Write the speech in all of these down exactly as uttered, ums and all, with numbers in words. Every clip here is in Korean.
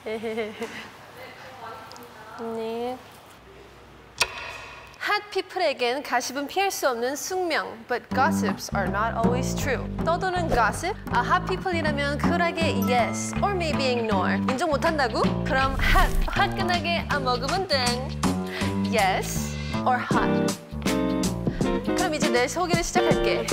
언니. 핫 피플에겐 가십은 피할 수 없는 숙명. But gossips are not always true. 떠도는 gossip? 아, 핫 피플이라면 쿨하게 yes or maybe ignore. 인정 못한다고? 그럼 핫, 화끈하게 안 먹으면 땡. Yes or hot. 그럼 이제 내 소개를 시작할게.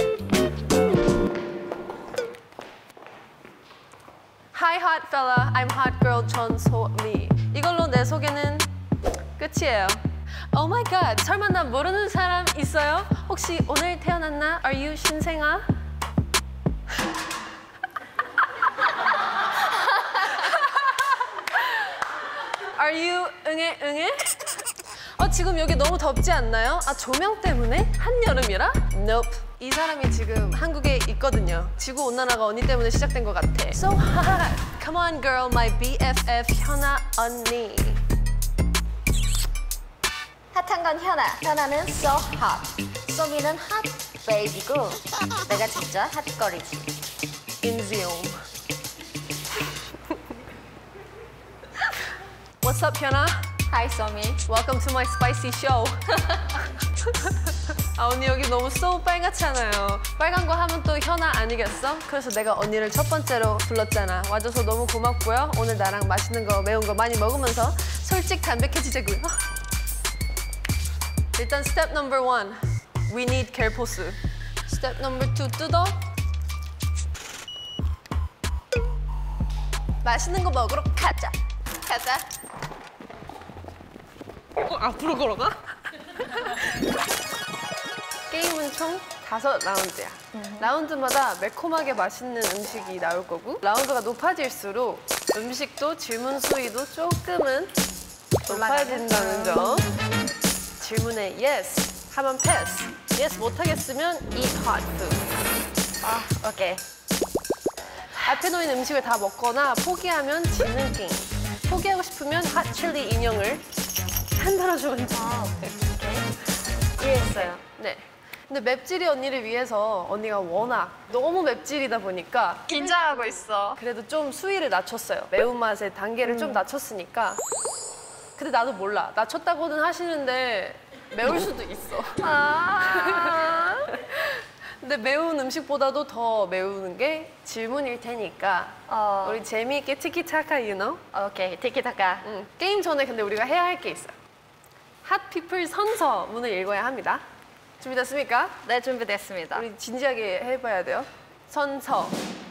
Hi hot fella, I'm hot girl 전소미. 이걸로 내 소개는 끝이에요. Oh my god, 설마 나 모르는 사람 있어요? 혹시 오늘 태어났나? Are you 신생아? Are you 응애 응애? 어, 지금 여기 너무 덥지 않나요? 아, 조명 때문에? 한여름이라? Nope. 이 사람이 지금 한국에 있거든요. 지구온난화가 언니 때문에 시작된 것 같아. So hot. Come on girl, my B F F 현아 언니. 핫한 건 현아. 현아는 so hot. 소미는 hot baby고 내가 진짜 핫거리지. 인지용. What's up, 현아? Hi, 소미. Welcome to my spicy show. 아, 언니 여기 너무 so 빨갛지 않아요? 빨간 거 하면 또 현아 아니겠어? 그래서 내가 언니를 첫 번째로 불렀잖아. 와줘서 너무 고맙고요. 오늘 나랑 맛있는 거, 매운 거 많이 먹으면서 솔직 담백해지자고요. 일단 스텝 넘버 원, we need care 포스. 스텝 넘버 투, 뜯어. 맛있는 거 먹으러 가자. 가자. 어, 앞으로 걸어가? 게임은 총 다섯 라운드야. 음. 라운드마다 매콤하게 맛있는 음식이 나올 거고 라운드가 높아질수록 음식도 질문 수위도 조금은 높아진다는 점. 질문에 yes 하면 pass, yes 못하겠으면 eat hot food. 아, 오케이. 앞에 놓인 음식을 다 먹거나 포기하면 지는 게임. 포기하고 싶으면 핫 칠리 인형을 흔들어주면 돼. 아, 오케이. 오케이. 이해했어요. 네. 근데 맵찔이 언니를 위해서 언니가 워낙 너무 맵찔이다 보니까 긴장하고 있어. 그래도 좀 수위를 낮췄어요. 매운맛의 단계를 음. 좀 낮췄으니까. 근데 나도 몰라. 낮췄다고는 하시는데 매울 수도 있어. 아 근데 매운 음식보다도 더 매우는 게 질문일 테니까 어. 우리 재미있게 티키타카, you know? 오케이, 티키타카. 응. 게임 전에 근데 우리가 해야 할 게 있어요. 핫피플 선서문을 읽어야 합니다. 준비됐습니까? 네, 준비됐습니다. 우리 진지하게 해봐야 돼요. 선서.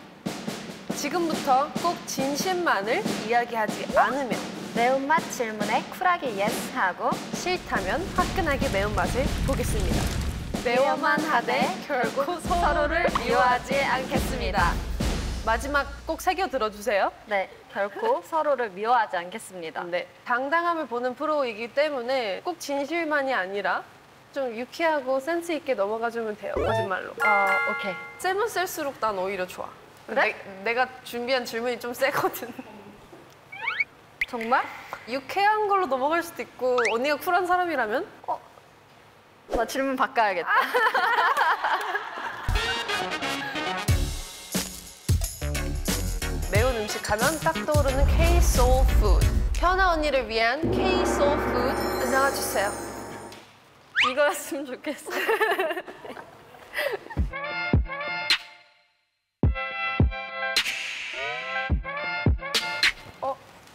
지금부터 꼭 진심만을 이야기하지 않으면 매운맛 질문에 쿨하게 yes 하고 싫다면 화끈하게 매운맛을 보겠습니다. 매워만 하되 결국 서로를 미워하지 않겠습니다. 마지막 꼭 새겨 들어주세요. 네, 결코 서로를 미워하지 않겠습니다. 네, 당당함을 보는 프로이기 때문에 꼭 진실만이 아니라 좀 유쾌하고 센스 있게 넘어가주면 돼요, 거짓말로. 어, 오케이. 세면 셀수록 난 오히려 좋아. 그래? 내, 내가 준비한 질문이 좀 세거든. 정말? 유쾌한 걸로 넘어갈 수도 있고 언니가 쿨한 사람이라면? 어, 나 질문 바꿔야겠다. 매운 음식 하면 딱 떠오르는 K-Soul Food. 현아 언니를 위한 K-Soul Food 나와주세요. 이거였으면 좋겠어. 어?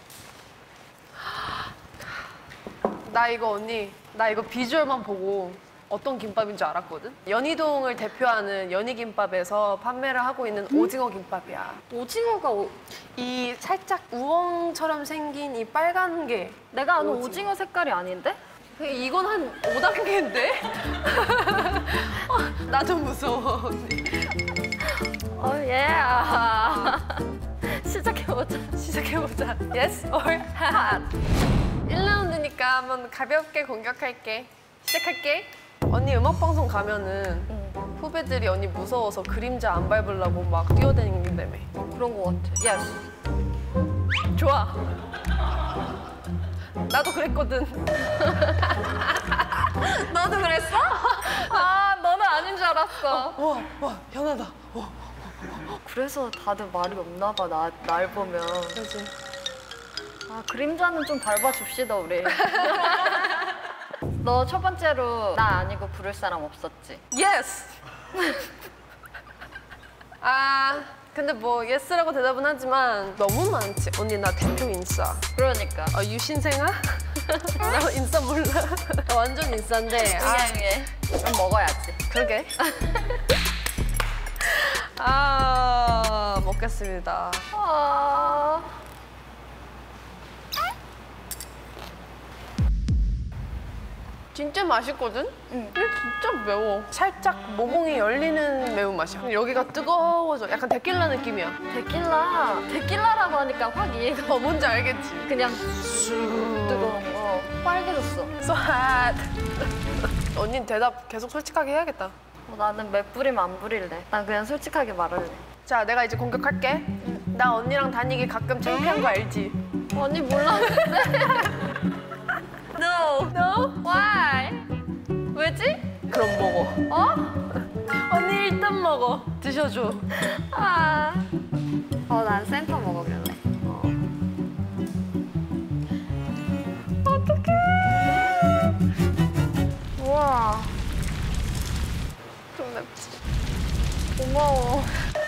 나 이거 언니, 나 이거 비주얼만 보고 어떤 김밥인 줄 알았거든? 연희동을 대표하는 연희김밥에서 판매를 하고 있는 오징어 김밥이야. 오징어가 오... 이 살짝 우엉처럼 생긴 이 빨간 게 내가 아는 오징어. 오징어 색깔이 아닌데? 이건 한 오 단계인데? 어, 나도 무서워. 어, 예. 시작해보자. 시작해보자. Yes or hot? 일 라운드니까 한번 가볍게 공격할게. 시작할게. 언니 음악방송 가면은 응. 후배들이 언니 무서워서 그림자 안 밟으려고 막 뛰어다니는다며. 그런 거 같아. Yes. 좋아. 나도 그랬거든. 너도 그랬어? 아, 너는 아닌 줄 알았어. 어, 와, 와, 현아다. 와. 그래서 다들 말이 없나 봐, 나, 날 보면. 그지. 아, 그림자는 좀 밟아줍시다, 우리. 너 첫 번째로 나 아니고 부를 사람 없었지? 예스! 아, 근데 뭐 예스라고 대답은 하지만 너무 많지. 언니 나 대표 인싸. 그러니까. 아, 유신생아? 나 인싸 몰라. 나 완전 인싸인데. 아, 아, 좀 먹어야지. 그러게. 아, 먹겠습니다. 아... 진짜 맛있거든? 응. 근데 진짜 매워. 살짝 모공이 열리는 매운맛이야. 근데 여기가 뜨거워져. 약간 데킬라 느낌이야. 데킬라. 데킬라라고 하니까 확 이해가. 어, 뭔지 알겠지? 그냥 쑥. 뜨거운 거. 빨개졌어. So hot. 언니는 대답 계속 솔직하게 해야겠다. 어, 나는 맵 뿌리면 안 뿌릴래. 난 그냥 솔직하게 말할래. 자, 내가 이제 공격할게. 나 언니랑 다니기 가끔 창피한 거 알지? 언니 몰랐는데. No. No? Why? 왜지? 그럼 먹어. 어? 언니 일단 먹어. 드셔줘. 아. 어, 난 센터 먹어볼래. 어. 어떡해. 우와. 좀 맵지? 고마워.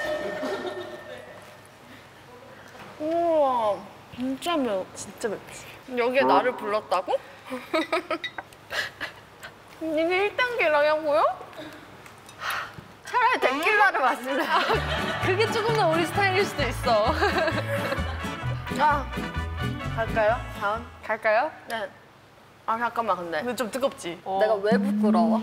우와. 진짜 매워. 진짜 맵지? 여기에 나를 불렀다고? 이게 일 단계라냐고요? 차라리 데킬라를 마실래. 그게 조금 더 우리 스타일일 수도 있어. 아, 갈까요? 다음? 갈까요? 네. 아, 잠깐만, 근데. 근데 좀 뜨겁지? 내가 왜 부끄러워?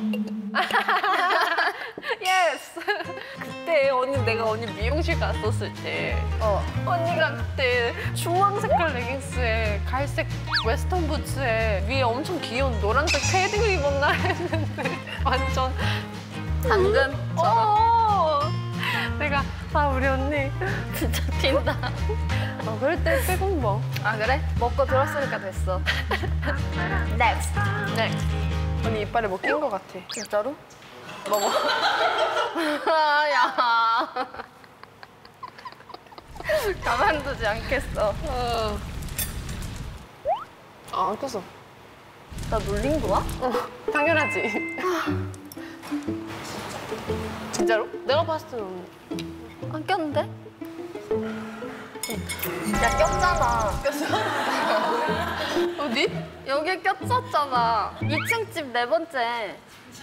예스! 그때 언니 내가 언니 미용실 갔었을 때 어. 언니가 그때 주황 색깔 레깅스에 갈색 웨스턴 부츠에 위에 엄청 귀여운 노란색 패딩을 입었나 했는데 완전 당근처럼. 어 내가 아 우리 언니 진짜 튄다. 어, 그럴 때 빼고 뭐 아, 그래? 먹고 들었으니까 됐어. Next. Next 언니 이빨에 뭐 낀 거 같아. 진짜로? 먹어. 아, 야. 가만두지 않겠어. 어. 아, 안 꼈어. 나 놀린 거야? 어, 당연하지. 진짜로? 내가 봤을 때는 안 꼈는데? 야, 꼈잖아. 어디? 여기 꼈었잖아. 이 층 집 네 번째.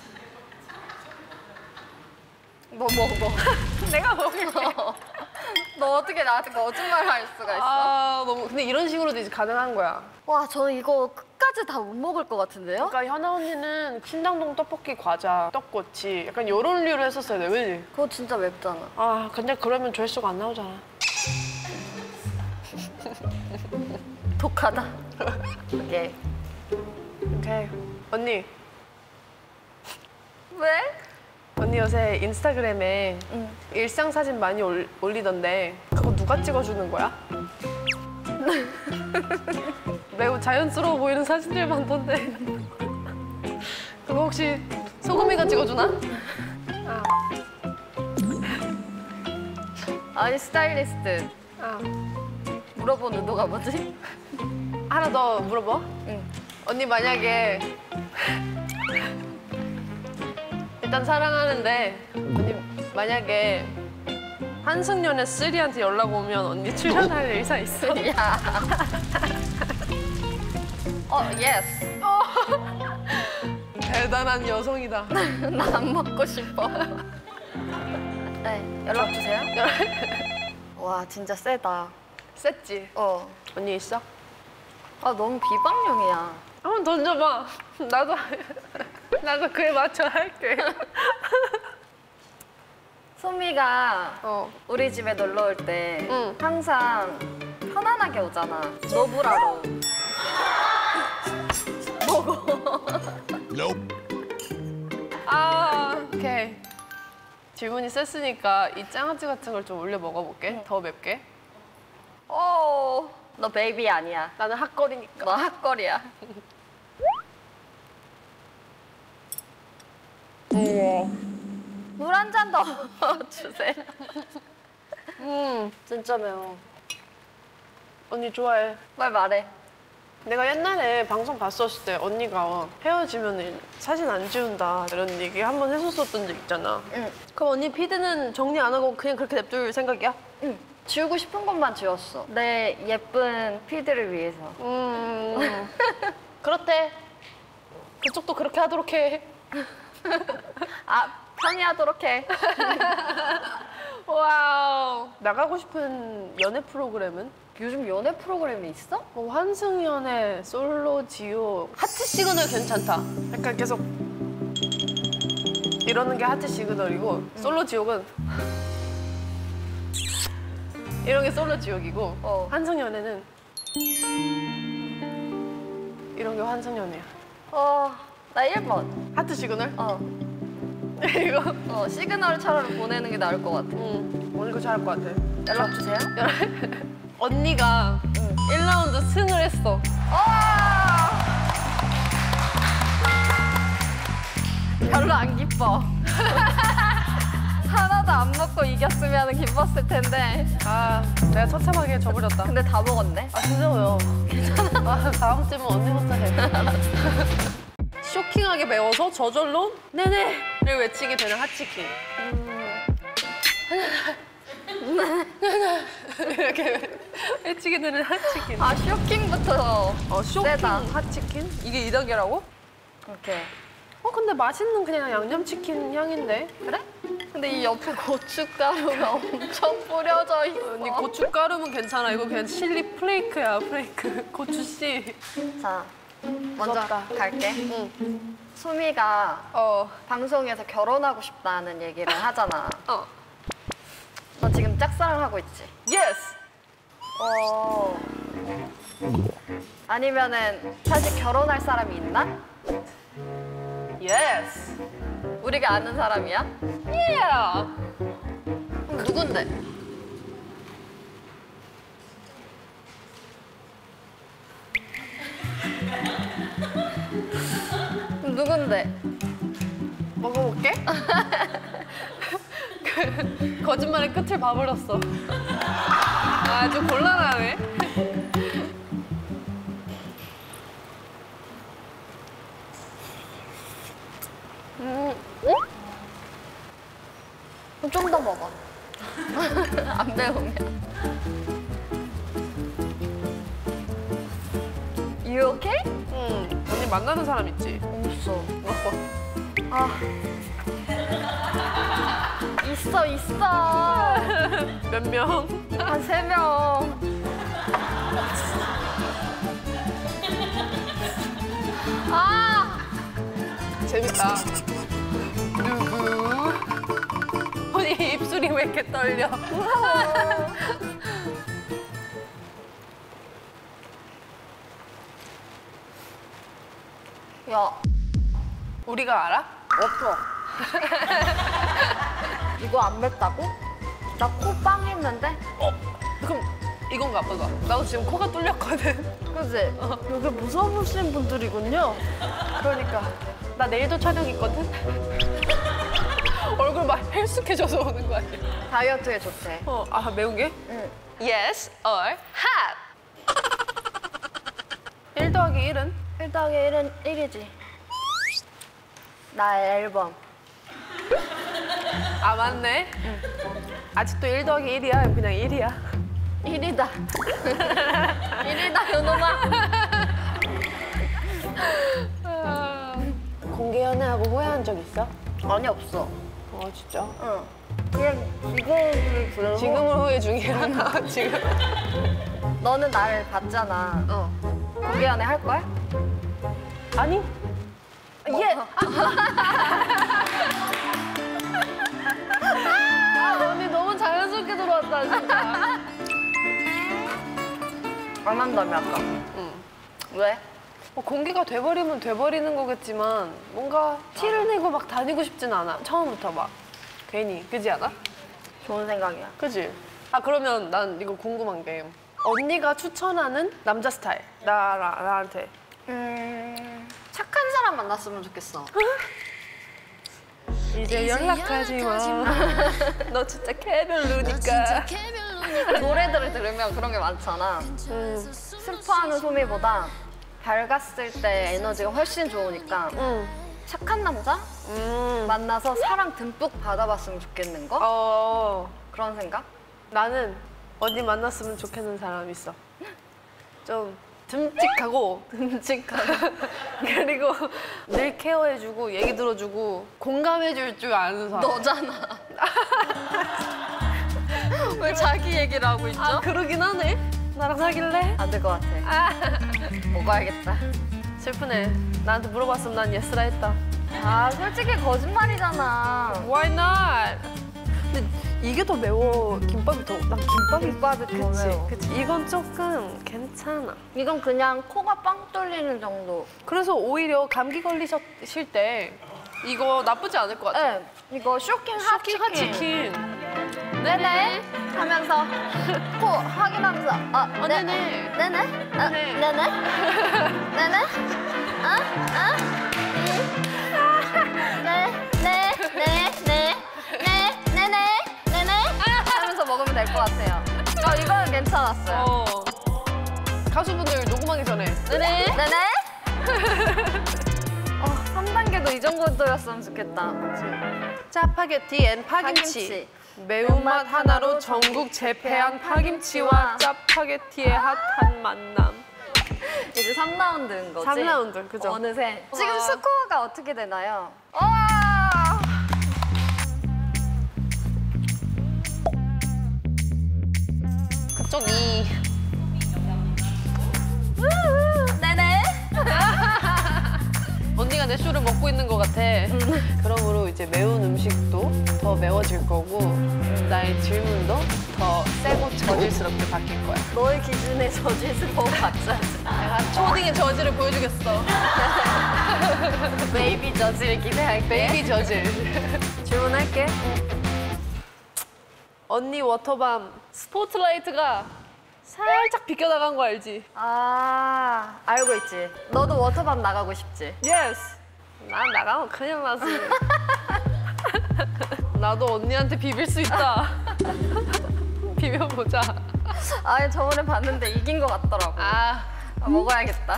뭐 먹어? 내가 먹을게. 너 어떻게 나한테 거짓말 할 수가 있어? 아, 너무. 근데 이런 식으로도 이제 가능한 거야. 와, 저는 이거 끝까지 다 못 먹을 것 같은데요? 그러니까 현아 언니는 신당동 떡볶이 과자, 떡꼬치 약간 이런 류로 했었어야 돼, 왜지? 그거 진짜 맵잖아. 아, 근데 그러면 조회수가 안 나오잖아. 독하다. 오케이. 오케이. 언니, 왜? 언니 요새 인스타그램에 응. 일상 사진 많이 올, 올리던데 그거 누가 찍어주는 거야? 매우 자연스러워 보이는 사진들 많던데 그거 혹시 소금이가 찍어주나? 아, 아니, 스타일리스트. 아. 물어본 의도가 뭐지? 하나 더 물어봐. 응. 언니 만약에 일단 사랑하는데 언니 만약에 한승연의 쓰리한테 연락 오면 언니 출연할 의사 있어? 야. 어, 예스. 대단한 여성이다. 나 안 먹고 싶어. 네, 연락 주세요. 와, 진짜 세다. 셌지? 어. 언니 있어? 아, 너무 비방용이야. 한번 던져봐. 나도 나도 그에 맞춰 할게. 소미가 어. 우리 집에 놀러 올 때 응. 항상 편안하게 오잖아. 노브라로. 먹어. 아, 오케이. 질문이 셌으니까 이 장아찌 같은 걸 좀 올려 먹어볼게. 더 맵게. 오, 너 베이비 아니야. 나는 핫거리니까. 너 핫거리야. 물 한 잔 더 주세요. 음, 진짜 매워. 언니 좋아해. 말 말해. 내가 옛날에 방송 봤었을 때 언니가 헤어지면 사진 안 지운다 이런 얘기 한 번 했었었던 적 있잖아. 응. 그럼 언니 피드는 정리 안 하고 그냥 그렇게 냅둘 생각이야? 응. 지우고 싶은 것만 지웠어. 내 예쁜 피드를 위해서. 음. 그렇대. 그쪽도 그렇게 하도록 해. 아, 편히 하도록 해. 와우. 나가고 싶은 연애 프로그램은? 요즘 연애 프로그램이 있어? 뭐 환승연애, 솔로, 지오. 하트 시그널 괜찮다. 약간 계속 이러는 게 하트 시그널이고 응. 솔로 지옥은 이런 게 솔로 지옥이고 어. 환승연애는 이런 게 환승연애야. 어, 나 일 번. 하트 시그널? 어. 이거? 어, 시그널 차라리 보내는 게 나을 것 같아. 응. 오늘 이거 잘할 것 같아. 연락 주세요. 언니가 응. 일 라운드 승을 했어. 별로 안 기뻐. 하나도 안 먹고 이겼으면 기뻤을 텐데. 아, 내가 처참하게 져버렸다. 근데 다 먹었네. 아, 진짜요? 괜찮아. 아, 다음 주면 언니부터 해. 쇼킹하게 매워서 저절로 네네를 외치게 되는 핫치킨. 이렇게 외치게 되는 핫치킨. 아, 쇼킹부터. 어, 쇼킹 세다. 핫치킨? 이게 이 단계라고? 오케이. 어, 근데 맛있는 그냥 양념치킨 향인데? 그래? 근데 이 옆에 고춧가루가 엄청 뿌려져 있어. 언니 고춧가루면 괜찮아. 이거 그냥 칠리 플레이크야, 플레이크. 고추씨. 자, 먼저 무섭다. 갈게. 응. 수미가 어. 방송에서 결혼하고 싶다는 얘기를 하잖아. 어. 너 지금 짝사랑하고 있지? 예스! 어. 아니면은 사실 결혼할 사람이 있나? 예스! 우리가 아는 사람이야? 예! 그럼 누군데? 그럼 누군데? 먹어볼게. 그, 거짓말의 끝을 봐버렸어. 아주 곤란하네. 음, 응? 그럼 좀 더 먹어. 안 매우면. You okay? 응. 언니 만나는 사람 있지? 없어. 어. 아. 있어, 있어. 몇 명? 한 세 명. 아! 재밌다. 누구? 언니 입술이 왜 이렇게 떨려? 야, 우리가 알아? 없어. 이거 안 맵다고? 나 코 빵 했는데? 어? 그럼 이건가 보다. 나도 지금 코가 뚫렸거든. 그지? 어, 여기 무서우신 분들이군요. 그러니까 나 내일도 촬영 있거든. 얼굴 막 헬쑥해져서 오는 거 아니야? 다이어트에 좋대. 어, 아 매운 게? 응. Yes or hot? 일 더하기 일은? 일 더하기 일은 일이지. 나 앨범. 아 맞네. 응. 아직도 일 더하기 일이야. 그냥 일이야. 일이다. 일이다, 요놈아. 공개 연애하고 후회한 적 있어? 아니, 없어. 어 진짜? 응. 그냥 지금을 부르고. 지금은 후회 중이야. 지금. 너는 나를 봤잖아. 어. 공개 연애 할 거야? 아니? 예. 아 언니 너무 자연스럽게 들어왔다 진짜. 안 한다며, 아까. 응. 왜? 뭐 공개가 돼버리면 돼버리는 거겠지만 뭔가 티를 내고 막 다니고 싶진 않아. 처음부터 막 괜히. 그지 않아? 좋은 생각이야. 그지? 아 그러면 난 이거 궁금한 게 언니가 추천하는 남자 스타일. 나, 나, 나한테. 음... 착한 사람 만났으면 좋겠어. 이제 연락하지 마. 너 진짜 개별로니까. 노래들을 들으면 그런 게 많잖아. 음. 슬퍼하는 소미보다 밝았을 때 에너지가 훨씬 좋으니까 음. 착한 남자 음. 만나서 사랑 듬뿍 받아봤으면 좋겠는 거? 어. 그런 생각? 나는 언니 만났으면 좋겠는 사람 있어. 좀 듬직하고 듬직하고 그리고 늘 케어해주고 얘기 들어주고 공감해줄 줄 아는 사람. 너잖아. 왜 자기 얘기를 하고 있죠? 아 그러긴 하네. 나랑 사귈래? 안 될 것 같아. 아 먹어야겠다. 슬프네. 나한테 물어봤으면 난 예스라 했다. 아 솔직히 거짓말이잖아. Why not? 근데 이게 더 매워. 김밥이 더. 난 김밥이. 김밥이 더 그치. 매워. 그치. 이건 조금 괜찮아. 이건 그냥 코가 빵 뚫리는 정도. 그래서 오히려 감기 걸리실 때 이거 나쁘지 않을 것 같아. 네, 이거 쇼킹 쇼킹 핫치킨. 핫치킨. 네네 하면서 코 확인하면서 아 어, 네. 네네. 네네 아, 네. 네네 네네 아? 아? 네네네네네네네네 하면서 먹으면 될 것 같아요. 어 이거는 괜찮았어요. 어. 가수분들 녹음하기 전에. 네네 네네 어, 삼 단계도 이 정도였으면 좋겠다. 짜파게티 앤 파김치. 파김치. 매운맛 하나로 전국 재패한 파김치와 짜파게티의 핫한 만남. 이제 삼 라운드인 거지? 삼 라운드, 그죠? 어느새. 와. 지금 스코어가 어떻게 되나요? 와! 그쪽이. 네네. 언니가 내 쇼를 먹고 있는 것 같아. 그러므로 이제 매운 음식도 더 매워질 거고 나의 질문도 더 세고 저질스럽게 바뀔 거야. 너의 기준에 저질스러워 봤자. 내가 초딩의 저질을 보여주겠어. 베이비 저질 기대할게. 베이비 저질. 질문할게. 언니 워터밤 스포트라이트가 살짝 비껴나간 거 알지? 아, 알고 있지. 너도 워터밤 나가고 싶지? 예스! 난 나가면 큰일 나지. 나도 언니한테 비빌 수 있다. 비벼보자. 아, 저번에 봤는데 이긴 것 같더라고. 아, 아, 먹어야겠다.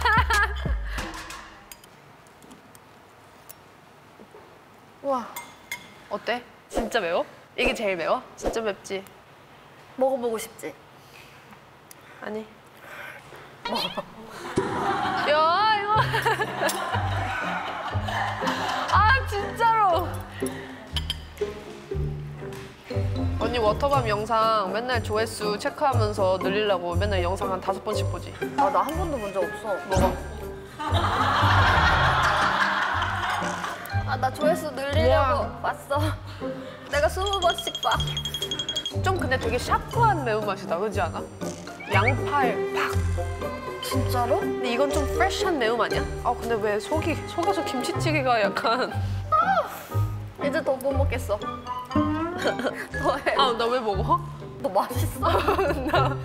우와. 어때? 진짜 매워? 이게 제일 매워? 진짜 맵지? 먹어보고 싶지? 아니. 야, 이거. 아, 진짜로. 언니 워터밤 영상 맨날 조회수 체크하면서 늘리려고 맨날 영상 한 다섯 번씩 보지. 아, 나 한 번도 본 적 없어. 먹어. 아, 나 조회수 늘리려고 우와. 봤어. 내가 스무 번씩 봐. 좀 근데 되게 샤프한 매운맛이다, 그렇지 않아? 양파에 팍. 진짜로? 근데 이건 좀 프레쉬한 매움 아니야? 아 근데 왜 속이 속아서 김치찌개가 약간. 이제 더 못 먹겠어. 더 해. 아 나 왜 먹어? 너 맛있어? 나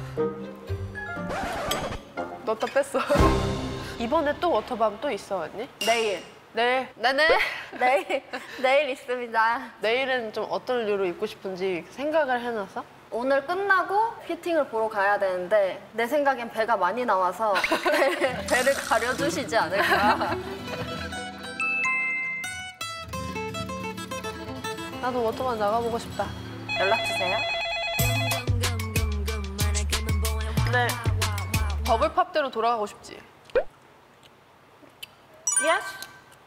넣었다 뺐어. 이번에 또 워터밤 또 있어 언니? 내일. 내일. 네네. 내일. 내일 있습니다. 내일은 좀 어떤 류로 입고 싶은지 생각을 해놨어? 오늘 끝나고 피팅을 보러 가야 되는데 내 생각엔 배가 많이 나와서 배, 배를 가려주시지 않을까. 나도 워터밤 나가보고 싶다. 연락주세요. 네. 버블팝대로 돌아가고 싶지? Yes.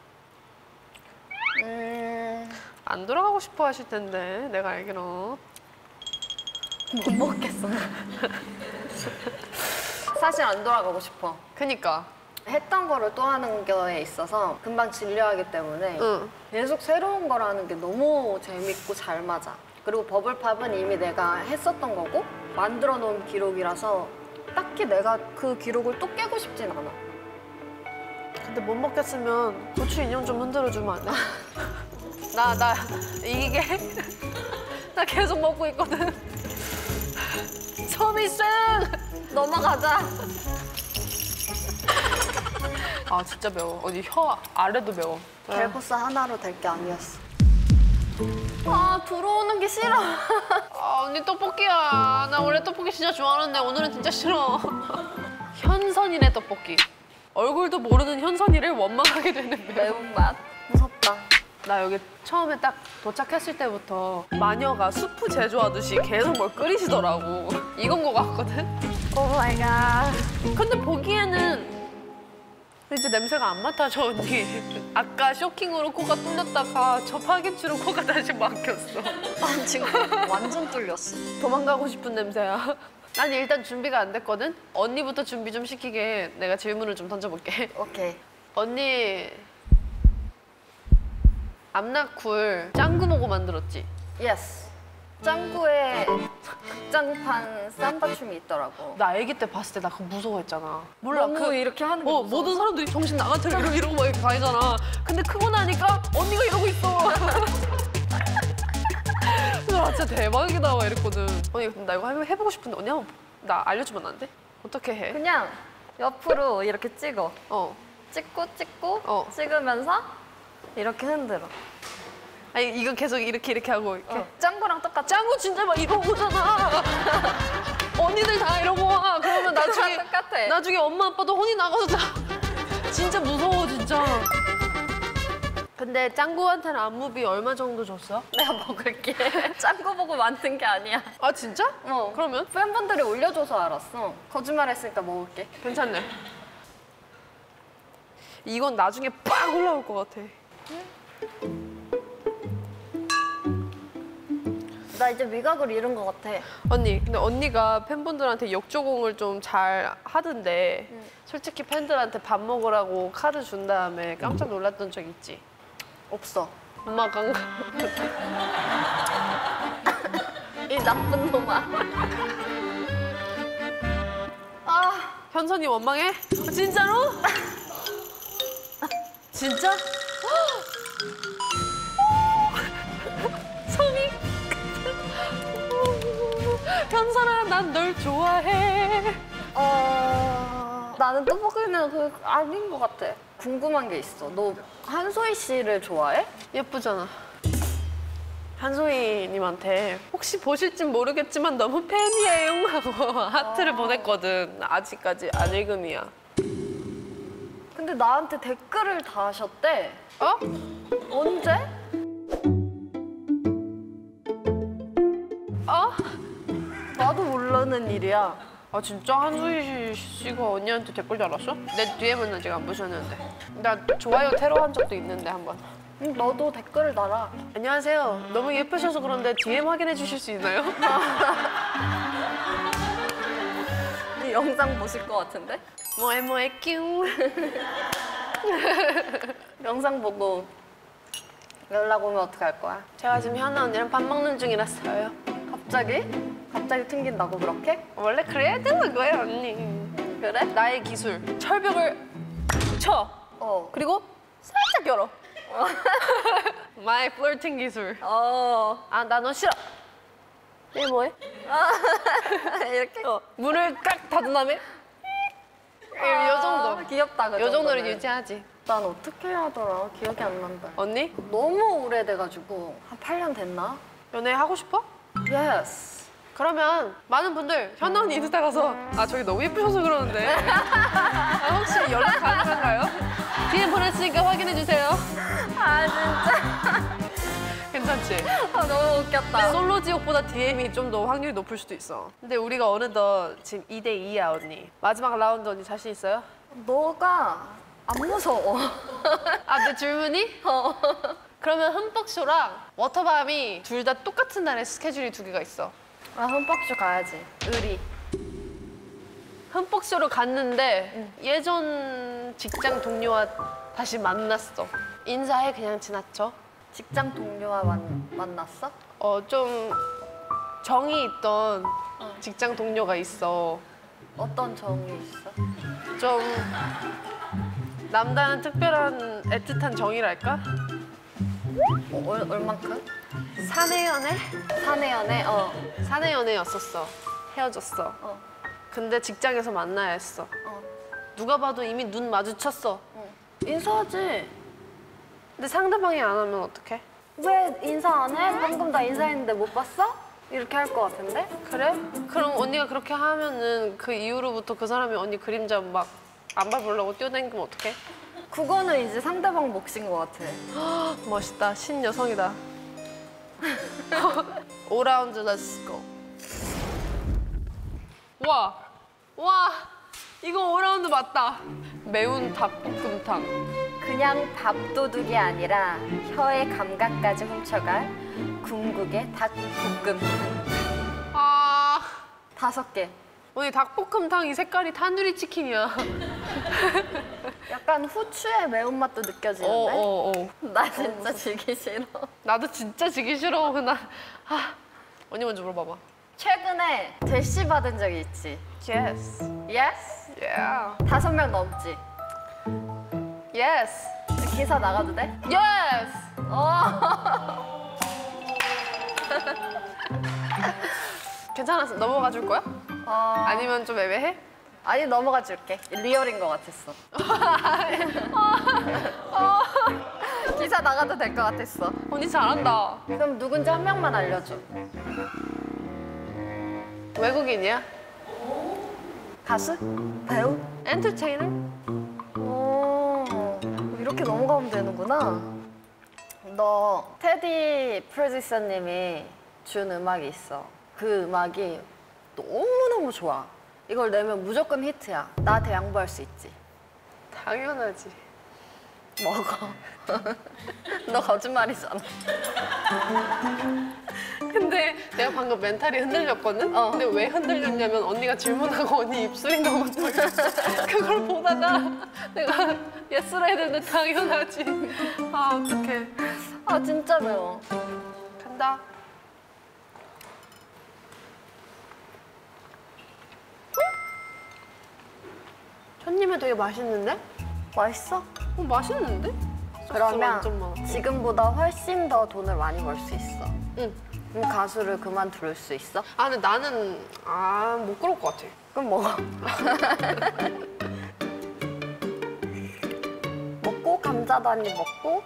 음... 안 돌아가고 싶어 하실 텐데 내가 알기로. 못 먹겠어. 사실 안 돌아가고 싶어. 그니까. 했던 거를 또 하는 거에 있어서 금방 질려하기 때문에 응. 계속 새로운 거라는 게 너무 재밌고 잘 맞아. 그리고 버블팝은 이미 내가 했었던 거고 만들어 놓은 기록이라서 딱히 내가 그 기록을 또 깨고 싶진 않아. 근데 못 먹겠으면 고추 인형 좀 흔들어주면 안 돼? 나, 나 이게 나 계속 먹고 있거든. 소미승! 넘어가자. 아 진짜 매워. 어디 혀 아래도 매워. 벨코스 하나로 될 게 아니었어. 아 들어오는 게 싫어. 아, 언니 떡볶이야. 나 원래 떡볶이 진짜 좋아하는데 오늘은 진짜 싫어. 현선이네 떡볶이. 얼굴도 모르는 현선이를 원망하게 되는 매운. 매운맛. 무섭다. 나 여기 처음에 딱 도착했을 때부터 마녀가 수프 제조하듯이 계속 뭘 끓이시더라고. 익은 거 같거든? 오 마이 갓. 근데 보기에는 이제 냄새가 안 맡아져, 언니. 아까 쇼킹으로 코가 뚫렸다가 저 파김치로 코가 다시 막혔어. 난 지금 완전 뚫렸어. 도망가고 싶은 냄새야. 난 일단 준비가 안 됐거든? 언니부터 준비 좀 시키게 내가 질문을 좀 던져볼게. 오케이. 언니 암나쿨 짱구 보고 만들었지? 예스. 짱구의 극장판 쌈바춤이 있더라고. 나 아기 때 봤을 때 나 그거 무서워했잖아. 몰라, 너무 그 이렇게 하는 게 어, 무서워. 모든 사람들이 정신 나간처럼 이러고, 이러고 막 이렇게 다니잖아. 근데 크고 나니까 언니가 이러고 있어. 그래서 나 진짜 대박이다 막 이랬거든. 언니 근데 나 이거 한번 해보고 싶은데 언니 한번 나 알려주면 안 돼? 어떻게 해? 그냥 옆으로 이렇게 찍어. 어. 찍고 찍고 어. 찍으면서 이렇게 흔들어. 아니 이건 계속 이렇게 이렇게 하고 이렇게. 어. 짱구랑 똑같아. 짱구 진짜 막 이러고 오잖아. 언니들 다 이러고 와. 그러면 나중에 똑같아. 나중에 엄마 아빠도 혼이 나가서 자. 진짜 무서워 진짜. 근데 짱구한테는 안무비 얼마 정도 줬어? 내가 먹을게. 짱구 보고 만든 게 아니야. 아 진짜? 어. 그러면? 팬분들이 올려줘서 알았어. 거짓말했으니까 먹을게. 괜찮네. 이건 나중에 빡 올라올 것 같아. 나 이제 미각을 잃은 것 같아. 언니, 근데 언니가 팬분들한테 역조공을 좀 잘 하던데 응. 솔직히 팬들한테 밥 먹으라고 카드 준 다음에 깜짝 놀랐던 적 있지? 없어. 엄마가 안 가. 이 나쁜 놈아. 아, 현선이 원망해? 어, 진짜로? 진짜? 손이 현선아 난 널 좋아해. 어... 나는 떡볶이는 그 아닌 것 같아. 궁금한 게 있어. 너 한소희 씨를 좋아해? 예쁘잖아. 한소희님한테 혹시 보실진 모르겠지만 너무 팬이에요 하고 하트를 아. 보냈거든. 아직까지 안 읽음이야. 근데 나한테 댓글을 다 하셨대. 어? 언제? 어? 나도 모르는 일이야. 아 진짜 한소희 씨가 언니한테 댓글 달았어? 내 디엠은 아직 안 보셨는데. 나 좋아요 테러 한 적도 있는데 한 번. 응, 너도 댓글을 달아. 안녕하세요. 너무 예쁘셔서 그런데 디엠 확인해 주실 수 있나요? 이 영상 보실 것 같은데? 뭐해 뭐해 뀨. 영상 보고 연락 오면 어떡할 거야? 제가 지금 현아 언니랑 밥 먹는 중이라서요. 갑자기? 갑자기 튕긴다고 그렇게? 원래 그래야 되는 거예요 언니. 그래? 나의 기술. 철벽을 쳐. 어. 그리고 살짝 열어. 마이 플러팅 기술. 어. 아 나 너 싫어. 얘 뭐해? 이렇게? 어, 문을 딱 닫은 다음에 요 정도. 아, 귀엽다, 그 요 정도를 정도는. 유지하지. 난 어떻게 해야 하더라? 기억이 안 난다. 언니? 너무 오래돼가지고 한 팔 년 됐나? 연애 하고 싶어? 예스. 그러면 많은 분들 현아 언니 인스타 가서 아 저기 너무 예쁘셔서 그러는데 아, 혹시 연락 가능한가요? 디엠 보냈으니까 확인해 주세요. 아 진짜. 괜찮지? 아, 너무 웃겼다. 솔로 지옥보다 디엠이 좀 더 확률이 높을 수도 있어. 근데 우리가 어느덧 지금 이 대 이야 언니. 마지막 라운드 언니 자신 있어요? 너가 안 무서워. 아 내 질문이? 어. 그러면 흠뻑쇼랑 워터밤이 둘 다 똑같은 날에 스케줄이 두 개가 있어. 아 흠뻑쇼 가야지. 의리. 흠뻑쇼를 갔는데 예전 직장 동료와 다시 만났어. 인사해 그냥 지나쳐. 직장 동료와 만, 만났어? 어 좀 정이 있던 직장 동료가 있어. 어떤 정이 있어? 좀 남다른 특별한 애틋한 정이랄까? 어, 얼, 얼만큼? 사내 연애? 사내 연애? 어. 사내 연애였었어. 헤어졌어. 어. 근데 직장에서 만나야 했어. 어. 누가 봐도 이미 눈 마주쳤어. 어. 인사하지. 근데 상대방이 안 하면 어떡해? 왜 인사 안 해? 방금 나 인사했는데 못 봤어? 이렇게 할 것 같은데? 그래? 그럼 언니가 그렇게 하면은 그 이후로부터 그 사람이 언니 그림자 막 안 밟으려고 뛰어다니면 어떡해? 그거는 이제 상대방 몫인 것 같아. 멋있다. 신여성이다. 오 라운드 렛츠 고. 와! 와! 이거 오 라운드 맞다. 매운 닭볶음탕. 그냥 밥도둑이 아니라 혀의 감각까지 훔쳐갈 궁극의 닭볶음탕. 아... 다섯 개. 언니 닭볶음탕 이 색깔이 타누리 치킨이야. 약간 후추의 매운맛도 느껴지는데? 어, 어, 어. 나 진짜 지기 싫어. 나도 진짜 지기 싫어. 나 아. 언니 먼저 물어봐봐. 최근에 대시 받은 적이 있지? Yes. Yes? Yeah. 다섯 명 넘지? Yes. 기사 나가도 돼? Yes. 어. 괜찮았어. 넘어가 줄 거야? 어. 아니면 좀 애매해? 아니 넘어가 줄게. 리얼인 것 같았어. 기사 나가도 될 것 같았어. 언니 잘한다. 그럼 누군지 한 명만 알려줘. 외국인이야? 가수? 배우? 엔터테이너? 오, 이렇게 넘어가면 되는구나. 너 테디 프로듀서님이 준 음악이 있어. 그 음악이 너무너무 좋아. 이걸 내면 무조건 히트야. 나한테 양보할 수 있지. 당연하지. 먹어. 너 거짓말이잖아. 근데 내가 방금 멘탈이 흔들렸거든? 어. 근데 왜 흔들렸냐면 언니가 질문하고 언니 입술이 너무 떨려. 그걸 보다가 내가 예스라 해야 되는데 당연하지. 아, 어떡해. 아 진짜 매워. 간다. 손님은 되게 맛있는데? 맛있어? 어, 맛있는데? 소스 그러면 완전 많아. 지금보다 훨씬 더 돈을 많이 벌 수 있어. 응. 그럼 가수를 그만둘 수 있어? 아, 근데 나는 아, 못 그럴 것 같아. 그럼 먹어. 먹고 감자다니 먹고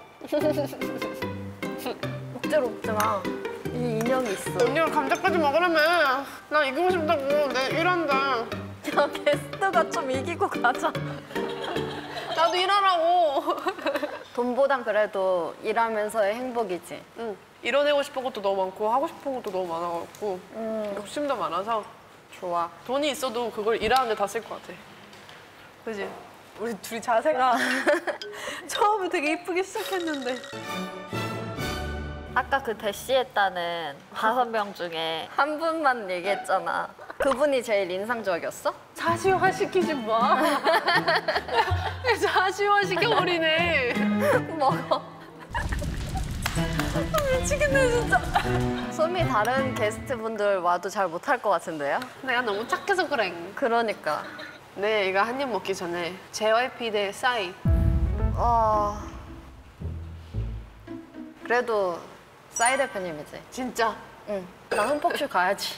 억지로 먹지 마. 이 인형이 있어. 언니가 감자까지 먹으라며. 나 이기고 싶다고. 내 일한다. 야 게스트가 좀 이기고 가자. 나도 일하라고. 돈보단 그래도 일하면서의 행복이지. 응. 이뤄내고 싶은 것도 너무 많고 하고 싶은 것도 너무 많아갖고 음, 욕심도 많아서 좋아. 돈이 있어도 그걸 일하는데 다 쓸 것 같아. 그지? 우리 둘이 자세가 처음에 되게 이쁘게 시작했는데. 아까 그 대시했다는 다섯 명 중에 한 분만 얘기했잖아. 그분이 제일 인상적이었어? 자시화 시키지 마. 자시화 시켜버리네. 먹어. 미치겠네 진짜. 솜이 다른 게스트분들 와도 잘 못할 것 같은데요? 내가 너무 착해서 그래. 그러니까. 네, 이거 한 입 먹기 전에 제이와이피 대 싸이. 어... 그래도 싸이 대표님이지. 진짜. 응. 나 흠뻑쇼 가야지.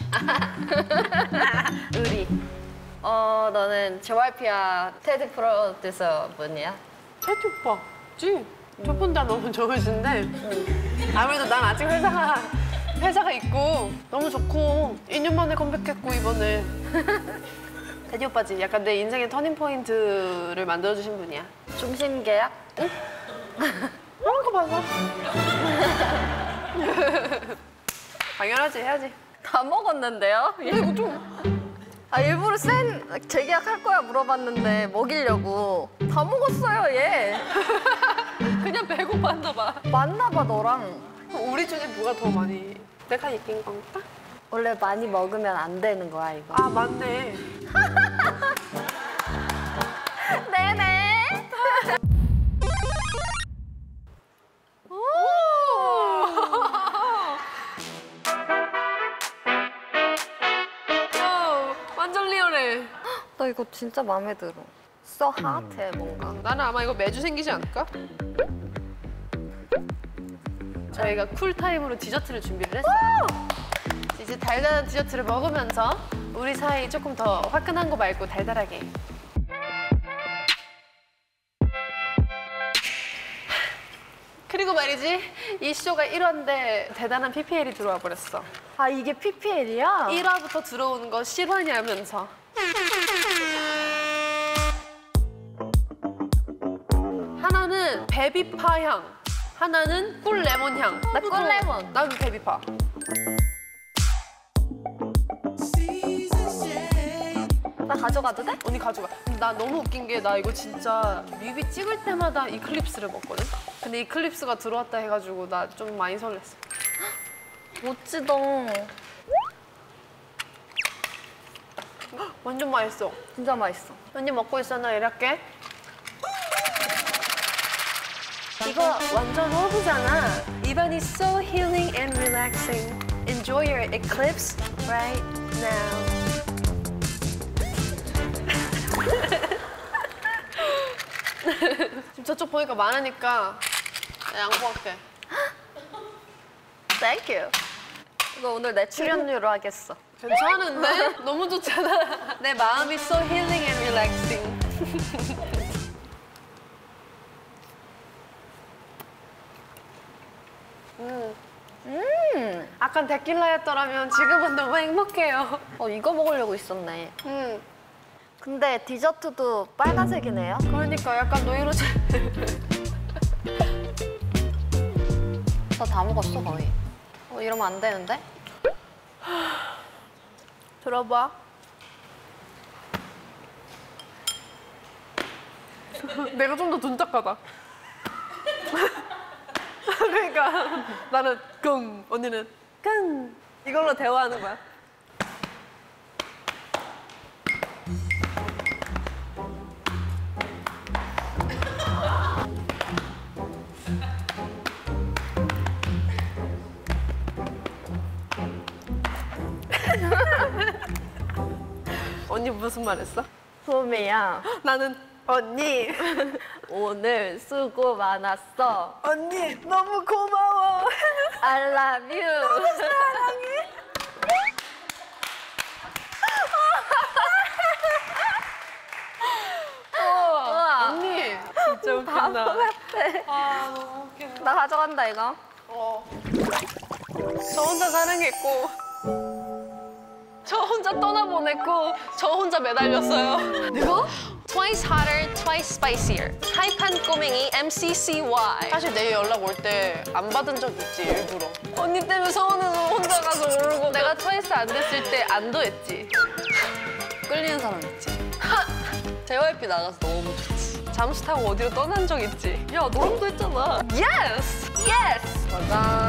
의리. 어, 너는 제이와이피야 테디 프로듀서 분이야? 태티 오빠지? 첫 번째 너무 좋으신데 아무래도 난 아직 회사가 회사가 있고 너무 좋고 이 년 만에 컴백했고 이번에 태디 오빠지. 약간 내 인생의 터닝 포인트를 만들어주신 분이야. 중심 계약? 응? 그런 거 봐서. 당연하지, 해야지. 다 먹었는데요? 근데 이거 좀 아, 일부러 센 재계약할 거야 물어봤는데 먹이려고. 다 먹었어요, 얘. 그냥 배고팠나 봐. 맞나 봐, 너랑. 우리 중에 누가 더 많이 내가 이긴 건가? 원래 많이 먹으면 안 되는 거야, 이거. 아, 맞네. 네네. 야, 완전 리얼해. 나 이거 진짜 마음에 들어. So hot해, 뭔가. 나는 아마 이거 매주 생기지 않을까? 저희가 쿨타임으로 디저트를 준비를 했어요. 이제 달달한 디저트를 먹으면서 우리 사이 조금 더 화끈한 거 말고 달달하게. 그리고 말이지 이 쇼가 일 화인데 대단한 피피엘이 들어와 버렸어. 아 이게 피피엘이야? 일 화부터 들어오는 거 실화냐면서. 하나는 베비파 향, 하나는 꿀 레몬 향. 나 꿀레몬. 난 베비파. 나 가져가도 돼? 언니 가져가. 나 너무 웃긴 게 나 이거 진짜 뮤비 찍을 때마다 이클립스를 먹거든? 근데 이클립스가 들어왔다 해가지고 나 좀 많이 설렜어. 멋지다. 완전 맛있어. 진짜 맛있어. 언니 먹고 있어. 나 이렇게. 이거 완전 허브잖아. 입안이 so healing and relaxing. Enjoy your eclipse right now. 지금 저쪽 보니까 많으니까 나 양보할게. Thank you. 이거 오늘 내 출연료로 하겠어. 괜찮은데? 너무 좋잖아. 내 마음이 so healing and relaxing. 음. 음. 아까 데킬라였더라면 지금은 너무 행복해요. 어 이거 먹으려고 있었네. 음. 근데 디저트도 빨간색이네요. 그러니까 약간 노이로제. 저 다 먹었어 거의. 어 이러면 안 되는데? 들어봐. 내가 좀 더 둔탁하다. 그러니까 나는 끙, 언니는 끙. 이걸로 대화하는 거야. 언니 무슨 말 했어? 소미야. 나는 언니. 오늘 수고 많았어. 언니 너무 고마워. I love you. 사랑해. 우와. 언니 진짜 바보 웃긴다. 같아. 아 너무 웃긴다. 나 가져간다 이거. 어. 저 혼자 사랑했고 저 혼자 떠나보냈고 저 혼자 매달렸어요. 누구? Twice hotter, twice spicier. 하이판 꼬맹이 엠씨씨와이. 사실 내 연락 올 때 안 받은 적 있지 일부러. 언니 때문에 서운해서 혼자 가서 울고. 내가 트와이스 안 됐을 때 안도했지. 끌리는 사람 있지. 제이와이피 나가서 너무 좋지. 잠수 타고 어디로 떠난 적 있지. 야, 너랑도 했잖아. Yes! Yes! 맞아.